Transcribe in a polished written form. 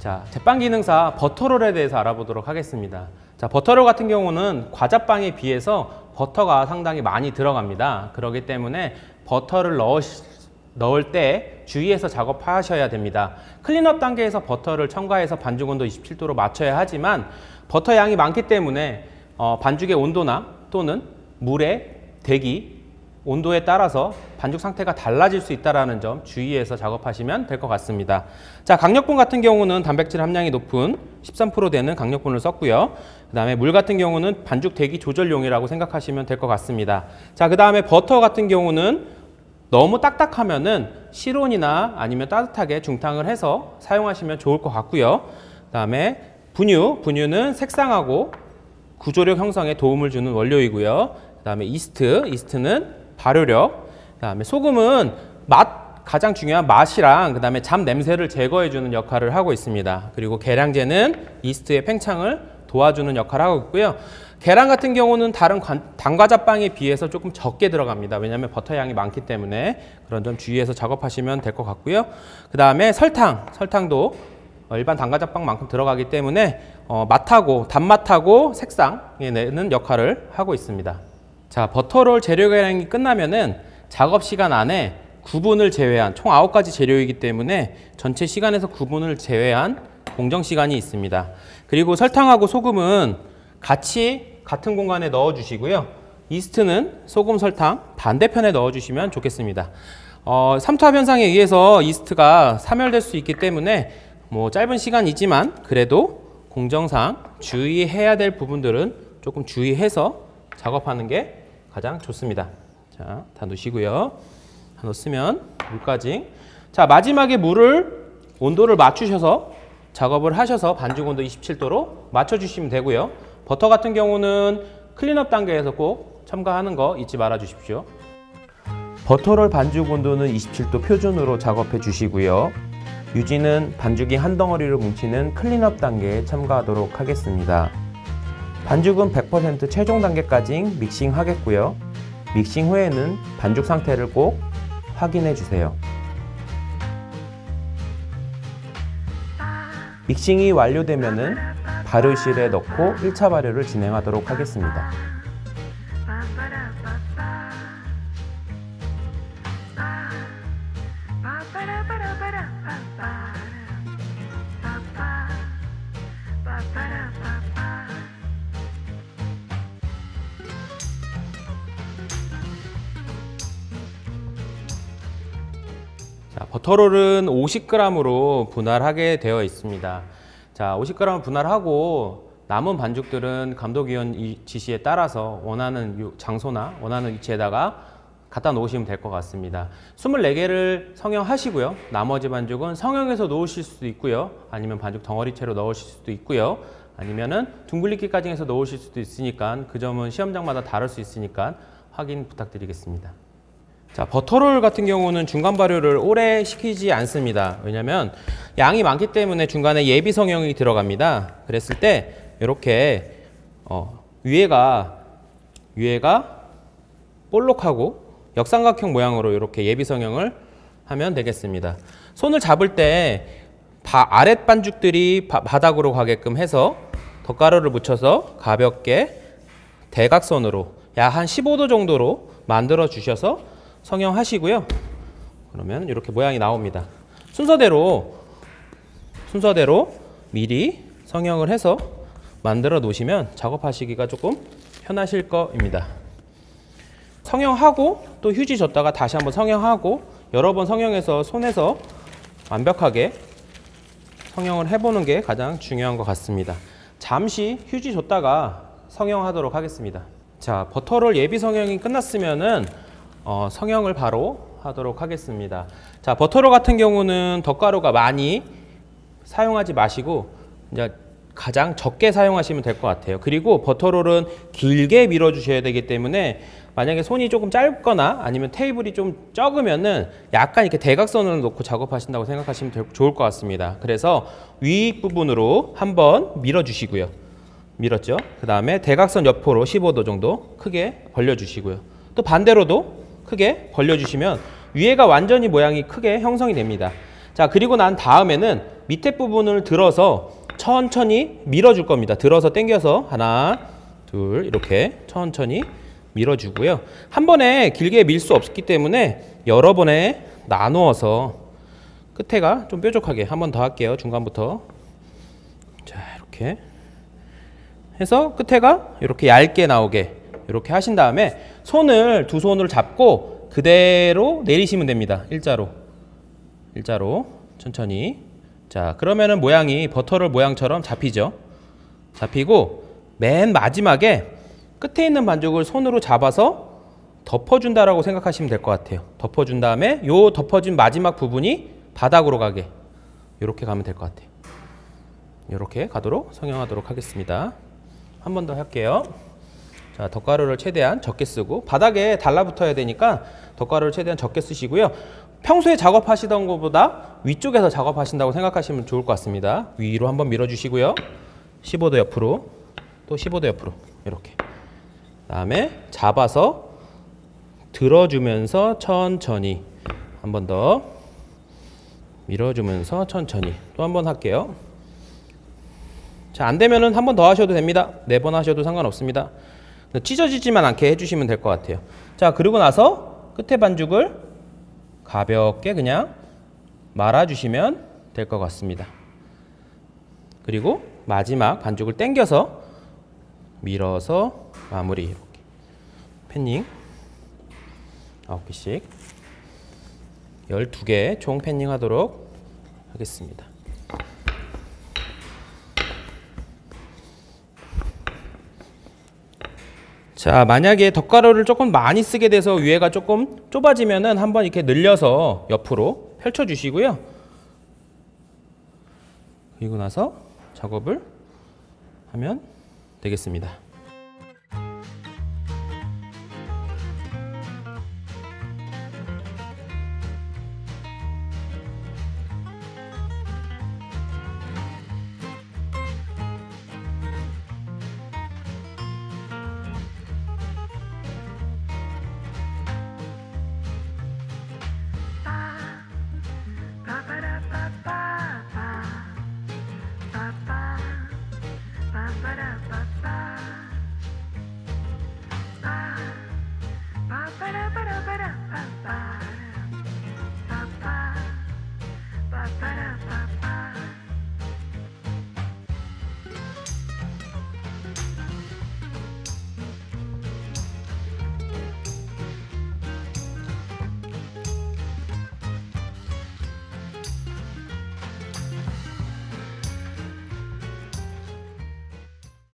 자, 제빵 기능사 버터롤에 대해서 알아보도록 하겠습니다. 자, 버터롤 같은 경우는 과자빵에 비해서 버터가 상당히 많이 들어갑니다. 그렇기 때문에 버터를 넣을 때 주의해서 작업하셔야 됩니다. 클린업 단계에서 버터를 첨가해서 반죽 온도 27도로 맞춰야 하지만 버터 양이 많기 때문에 반죽의 온도나 또는 물의 대기, 온도에 따라서 반죽 상태가 달라질 수 있다는 점 주의해서 작업하시면 될 것 같습니다. 자, 강력분 같은 경우는 단백질 함량이 높은 13% 되는 강력분을 썼고요. 그 다음에 물 같은 경우는 반죽 대기 조절용이라고 생각하시면 될 것 같습니다. 자, 그 다음에 버터 같은 경우는 너무 딱딱하면은 실온이나 아니면 따뜻하게 중탕을 해서 사용하시면 좋을 것 같고요. 그 다음에 분유는 색상하고 구조력 형성에 도움을 주는 원료이고요. 그 다음에 이스트는 발효력, 그 다음에 소금은 가장 중요한 맛이랑 그 다음에 잡 냄새를 제거해주는 역할을 하고 있습니다. 그리고 계량제는 이스트의 팽창을 도와주는 역할을 하고 있고요. 계란 같은 경우는 다른 단과자빵에 비해서 조금 적게 들어갑니다. 왜냐하면 버터 양이 많기 때문에 그런 점 주의해서 작업하시면 될 것 같고요. 그 다음에 설탕도 일반 단과자빵만큼 들어가기 때문에 단맛하고 색상에 내는 역할을 하고 있습니다. 자, 버터롤 재료 계량이 끝나면은 작업 시간 안에 구분을 제외한 총 9가지 재료이기 때문에 전체 시간에서 구분을 제외한 공정 시간이 있습니다. 그리고 설탕하고 소금은 같은 공간에 넣어 주시고요. 이스트는 소금, 설탕 반대편에 넣어 주시면 좋겠습니다. 삼투압 현상에 의해서 이스트가 사멸될 수 있기 때문에 짧은 시간이지만 그래도 공정상 주의해야 될 부분들은 조금 주의해서 작업하는 게 가장 좋습니다. 자, 다 넣으시고요. 다 넣었으면 물까지. 자, 마지막에 온도를 맞추셔서 작업을 하셔서 반죽 온도 27도로 맞춰주시면 되고요. 버터 같은 경우는 클린업 단계에서 꼭 첨가하는 거 잊지 말아 주십시오. 버터롤 반죽 온도는 27도 표준으로 작업해 주시고요. 유지는 반죽이 한 덩어리로 뭉치는 클린업 단계에 첨가하도록 하겠습니다. 반죽은 100% 최종 단계까지 믹싱 하겠고요. 믹싱 후에는 반죽 상태를 꼭 확인해 주세요. 믹싱이 완료되면은 발효실에 넣고 1차 발효를 진행하도록 하겠습니다. 자, 버터롤은 50g으로 분할하게 되어 있습니다. 자, 50g 분할하고 남은 반죽들은 감독위원 지시에 따라서 원하는 장소나 원하는 위치에다가 갖다 놓으시면 될 것 같습니다. 24개를 성형하시고요. 나머지 반죽은 성형해서 놓으실 수도 있고요. 아니면 반죽 덩어리채로 넣으실 수도 있고요. 아니면은 둥글리기까지 해서 넣으실 수도 있으니까 그 점은 시험장마다 다를 수 있으니까 확인 부탁드리겠습니다. 자, 버터롤 같은 경우는 중간 발효를 오래 시키지 않습니다. 왜냐면 양이 많기 때문에 중간에 예비 성형이 들어갑니다. 그랬을 때 이렇게 위에가 볼록하고 역삼각형 모양으로 이렇게 예비 성형을 하면 되겠습니다. 손을 잡을 때 아랫 반죽들이 바닥으로 가게끔 해서 덧가루를 묻혀서 가볍게 대각선으로 약 한 15도 정도로 만들어 주셔서 성형하시고요. 그러면 이렇게 모양이 나옵니다. 순서대로 미리 성형을 해서 만들어 놓으시면 작업하시기가 조금 편하실 겁니다. 성형하고 또 휴지 줬다가 다시 한번 성형하고 여러 번 성형해서 손에서 완벽하게 성형을 해보는 게 가장 중요한 것 같습니다. 잠시 휴지 줬다가 성형하도록 하겠습니다. 자, 버터롤 예비 성형이 끝났으면은 성형을 바로 하도록 하겠습니다. 자, 버터롤 같은 경우는 덧가루가 많이 사용하지 마시고 이제 가장 적게 사용하시면 될 것 같아요. 그리고 버터롤은 길게 밀어 주셔야 되기 때문에 만약에 손이 조금 짧거나 아니면 테이블이 좀 적으면은 약간 이렇게 대각선으로 놓고 작업하신다고 생각하시면 좋을 것 같습니다. 그래서 윗부분으로 한번 밀어 주시고요. 밀었죠? 그 다음에 대각선 옆으로 15도 정도 크게 벌려 주시고요. 또 반대로도 크게 벌려주시면 위에가 완전히 모양이 크게 형성이 됩니다. 자, 그리고 난 다음에는 밑에 부분을 들어서 천천히 밀어줄 겁니다. 들어서 당겨서 하나, 둘 이렇게 천천히 밀어주고요. 한 번에 길게 밀 수 없기 때문에 여러 번에 나누어서 끝에가 좀 뾰족하게 한 번 더 할게요. 중간부터. 자, 이렇게 해서 끝에가 이렇게 얇게 나오게 이렇게 하신 다음에 두 손을 잡고 그대로 내리시면 됩니다. 일자로 천천히. 자, 그러면은 모양이 버터롤 모양처럼 잡히죠. 잡히고 맨 마지막에 끝에 있는 반죽을 손으로 잡아서 덮어준다라고 생각하시면 될 것 같아요. 덮어준 다음에 요 덮어준 마지막 부분이 바닥으로 가게 이렇게 가면 될 것 같아요. 이렇게 가도록 성형하도록 하겠습니다. 한 번 더 할게요. 자, 덧가루를 최대한 적게 쓰고 바닥에 달라붙어야 되니까 덧가루를 최대한 적게 쓰시고요. 평소에 작업하시던 것보다 위쪽에서 작업하신다고 생각하시면 좋을 것 같습니다. 위로 한번 밀어주시고요. 15도 옆으로 또 15도 옆으로 이렇게. 그다음에 잡아서 들어주면서 천천히 한 번 더 밀어주면서 천천히 또 한 번 할게요. 자, 안 되면은 한 번 더 하셔도 됩니다. 4번 하셔도 상관없습니다. 찢어지지만 않게 해주시면 될 것 같아요. 자, 그리고 나서 끝에 반죽을 가볍게 그냥 말아주시면 될 것 같습니다. 그리고 마지막 반죽을 당겨서 밀어서 마무리. 이렇게 팬닝 9개씩 12개 총 팬닝 하도록 하겠습니다. 자, 만약에 덧가루를 조금 많이 쓰게 돼서 위에가 조금 좁아지면은 한번 이렇게 늘려서 옆으로 펼쳐 주시고요. 그리고 나서 작업을 하면 되겠습니다.